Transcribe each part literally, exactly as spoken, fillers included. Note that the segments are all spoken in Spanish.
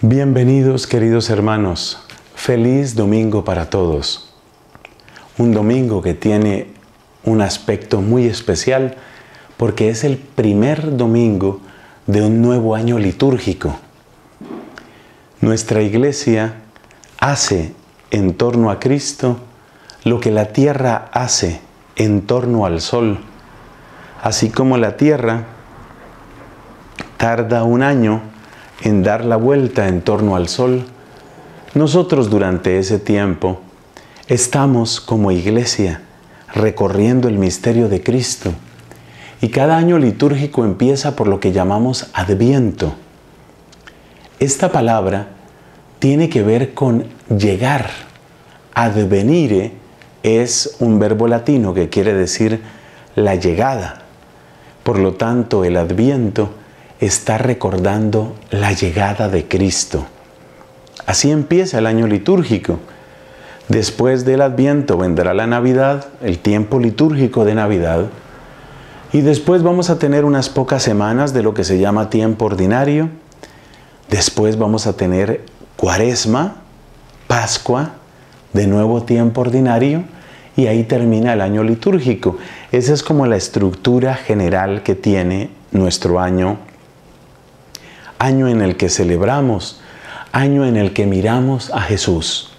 Bienvenidos, queridos hermanos. Feliz domingo para todos. Un domingo que tiene un aspecto muy especial porque es el primer domingo de un nuevo año litúrgico. Nuestra iglesia hace en torno a Cristo lo que la tierra hace en torno al sol. Así como la tierra tarda un año en dar la vuelta en torno al sol, nosotros durante ese tiempo estamos como iglesia recorriendo el misterio de Cristo. Y cada año litúrgico empieza por lo que llamamos Adviento. Esta palabra tiene que ver con llegar. Advenire es un verbo latino que quiere decir la llegada. Por lo tanto, el Adviento está recordando la llegada de Cristo. Así empieza el año litúrgico. Después del Adviento vendrá la Navidad, el tiempo litúrgico de Navidad, y después vamos a tener unas pocas semanas de lo que se llama tiempo ordinario. Después vamos a tener Cuaresma, Pascua, de nuevo tiempo ordinario, y ahí termina el año litúrgico. Esa es como la estructura general que tiene nuestro año año en el que celebramos, año en el que miramos a Jesús.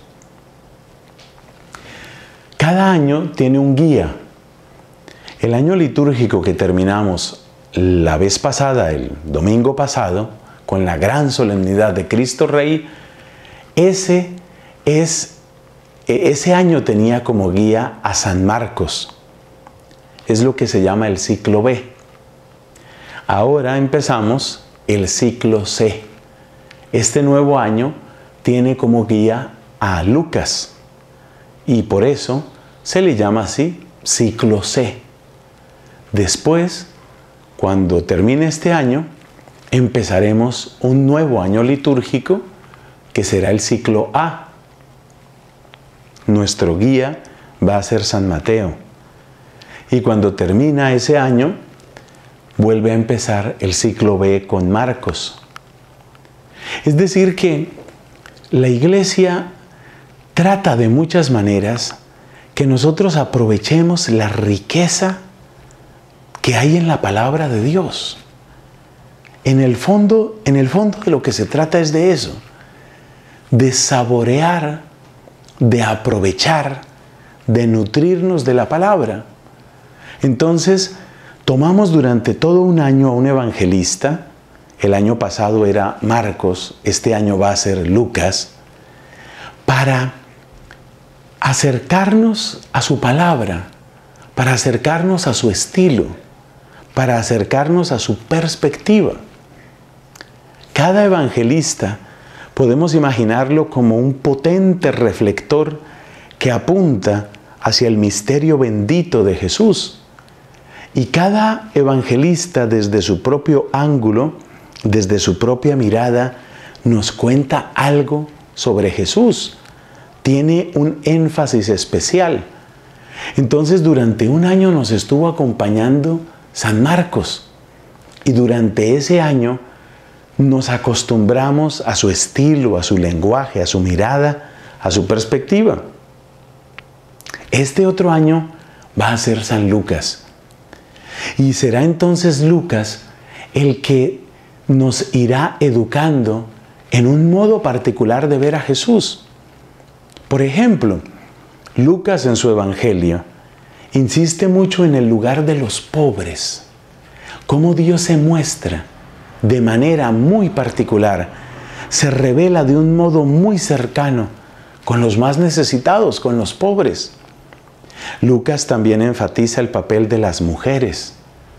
Cada año tiene un guía. El año litúrgico que terminamos la vez pasada, el domingo pasado, con la gran solemnidad de Cristo Rey, ese, es, ese año tenía como guía a San Marcos. Es lo que se llama el ciclo B. Ahora empezamos el ciclo C. Este nuevo año tiene como guía a Lucas y por eso se le llama así, ciclo C. Después, cuando termine este año, empezaremos un nuevo año litúrgico que será el ciclo A. Nuestro guía va a ser San Mateo. Y cuando termina ese año, vuelve a empezar el ciclo B con Marcos. Es decir que la iglesia trata de muchas maneras que nosotros aprovechemos la riqueza que hay en la palabra de Dios. En el fondo, en el fondo de lo que se trata es de eso, de saborear, de aprovechar, de nutrirnos de la palabra. Entonces, tomamos durante todo un año a un evangelista. El año pasado era Marcos, este año va a ser Lucas, para acercarnos a su palabra, para acercarnos a su estilo, para acercarnos a su perspectiva. Cada evangelista podemos imaginarlo como un potente reflector que apunta hacia el misterio bendito de Jesús. Y cada evangelista desde su propio ángulo, desde su propia mirada, nos cuenta algo sobre Jesús. Tiene un énfasis especial. Entonces, durante un año nos estuvo acompañando San Marcos. Y durante ese año nos acostumbramos a su estilo, a su lenguaje, a su mirada, a su perspectiva. Este otro año va a ser San Lucas. Y será entonces Lucas el que nos irá educando en un modo particular de ver a Jesús. Por ejemplo, Lucas en su Evangelio insiste mucho en el lugar de los pobres, cómo Dios se muestra de manera muy particular, se revela de un modo muy cercano con los más necesitados, con los pobres. Lucas también enfatiza el papel de las mujeres.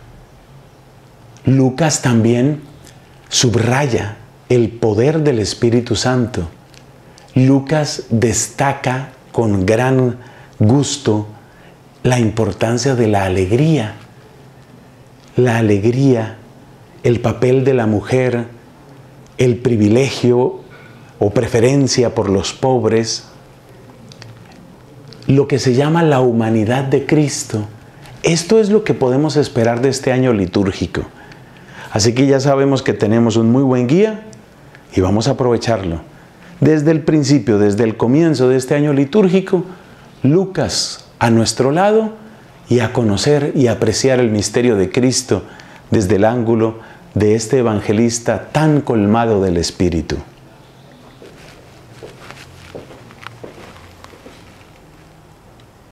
Lucas también subraya el poder del Espíritu Santo. Lucas destaca con gran gusto la importancia de la alegría. La alegría, el papel de la mujer, el privilegio o preferencia por los pobres, lo que se llama la humanidad de Cristo. Esto es lo que podemos esperar de este año litúrgico. Así que ya sabemos que tenemos un muy buen guía y vamos a aprovecharlo. Desde el principio, desde el comienzo de este año litúrgico, Lucas a nuestro lado y a conocer y apreciar el misterio de Cristo desde el ángulo de este evangelista tan colmado del Espíritu.